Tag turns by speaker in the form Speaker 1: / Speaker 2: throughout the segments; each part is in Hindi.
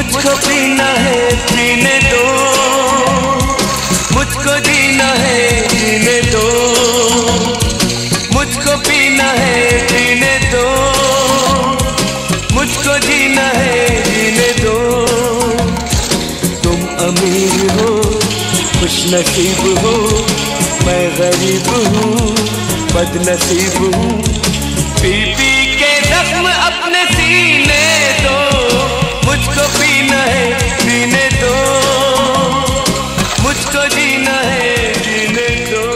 Speaker 1: मुझको पीना है पीने दो, मुझको जीना है जीने दो, मुझको पीना है पीने दो, मुझको जीना है जीने दो। तुम अमीर हो खुश नसीब हो, मैं गरीब हूँ बदनसीब हूँ। पी पी के जख्म अपने सीने दो, मुझको पीना है पीने दो, मुझको जीना है जीने दो।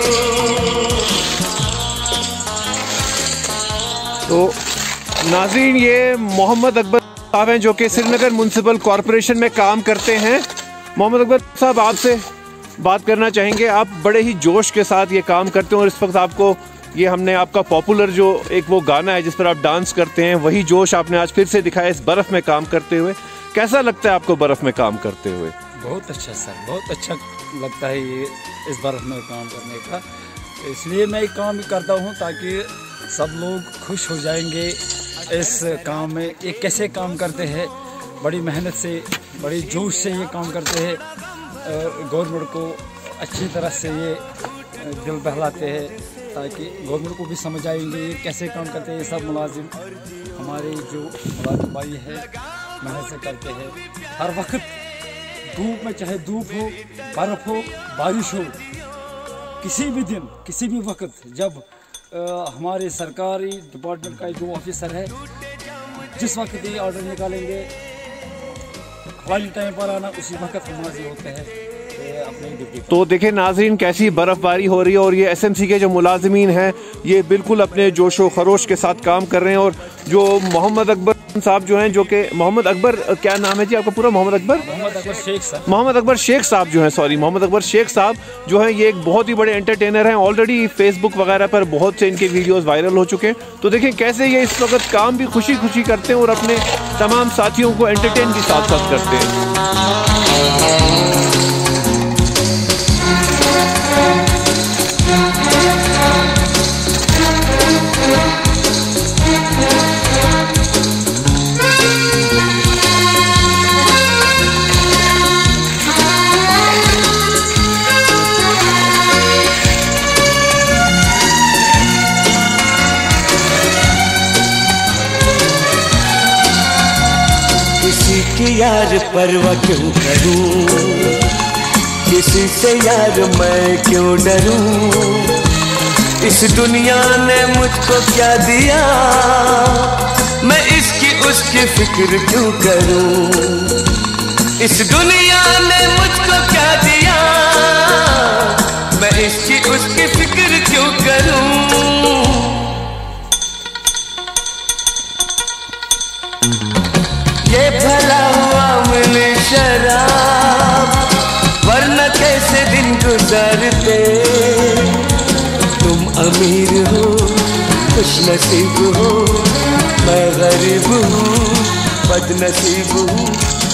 Speaker 2: तो नाज़रीन, ये मोहम्मद अकबर साहब हैं जो कि श्रीनगर म्युनिसिपल कॉरपोरेशन में काम करते हैं। मोहम्मद अकबर साहब, आपसे बात करना चाहेंगे। आप बड़े ही जोश के साथ ये काम करते हैं और इस वक्त आपको ये हमने आपका पॉपुलर जो एक वो गाना है जिस पर आप डांस करते हैं, वही जोश आपने आज फिर से दिखाया इस बर्फ़ में काम करते हुए। कैसा लगता है आपको बर्फ़ में काम करते हुए?
Speaker 3: बहुत अच्छा सर, बहुत अच्छा लगता है ये इस बर्फ़ में काम करने का। इसलिए मैं काम भी करता हूँ ताकि सब लोग खुश हो जाएंगे इस काम में। ये कैसे काम करते हैं, बड़ी मेहनत से बड़ी जोश से ये काम करते हैं। गवर्नमेंट को अच्छी तरह से ये दिल बहलाते हैं ताकि गवर्नमेंट को भी समझ आएंगे ये कैसे काम करते हैं। ये सब मुलाजिम हमारे जो मुलाजिम भाई है मेहनत से करते हैं हर वक्त धूप में, चाहे धूप हो, बर्फ़ हो, बारिश हो, किसी भी दिन किसी भी वक्त जब हमारे सरकारी डिपार्टमेंट का जो ऑफिसर है जिस वक्त ये ऑर्डर निकालेंगे वाली टाइम पर आना, उसी वक्त हम हाजिर होते हैं अपने ड्यूटी।
Speaker 2: तो देखें नाज़रीन, कैसी बर्फ़बारी हो रही है और ये एसएमसी के जो मुलाजिमीन हैं ये बिल्कुल अपने जोशो खरोश के साथ काम कर रहे हैं। और जो मोहम्मद अकबर साहब जो हैं, जो कि मोहम्मद अकबर, क्या नाम है जी आपका पूरा? मोहम्मद अकबर
Speaker 3: शेख साहब।
Speaker 2: मोहम्मद अकबर शेख साहब जो हैं, सॉरी, मोहम्मद अकबर शेख साहब जो हैं, ये एक बहुत ही बड़े एंटरटेनर हैं। ऑलरेडी फेसबुक वगैरह पर बहुत से इनके वीडियोस वायरल हो चुके हैं। तो देखें कैसे ये इस वक्त काम भी खुशी खुशी करते हैं और अपने तमाम साथियों को एंटरटेन भी साथ साथ करते हैं।
Speaker 1: किसी की यार परवाह क्यों करूं, किसी से यार मैं क्यों डरूं। इस दुनिया ने मुझको क्या दिया, मैं इसकी उसकी फिक्र क्यों करूं। इस दुनिया ने मुझको क्या दिया, मैं इसकी उसकी फिक्र क्यों करूं। ये भला हुआ मिले शराब, वरना कैसे दिन गुजारते। तुम अमीर हो खुश नसीब हो, मैं गरीब हूँ बदनसीब हूँ।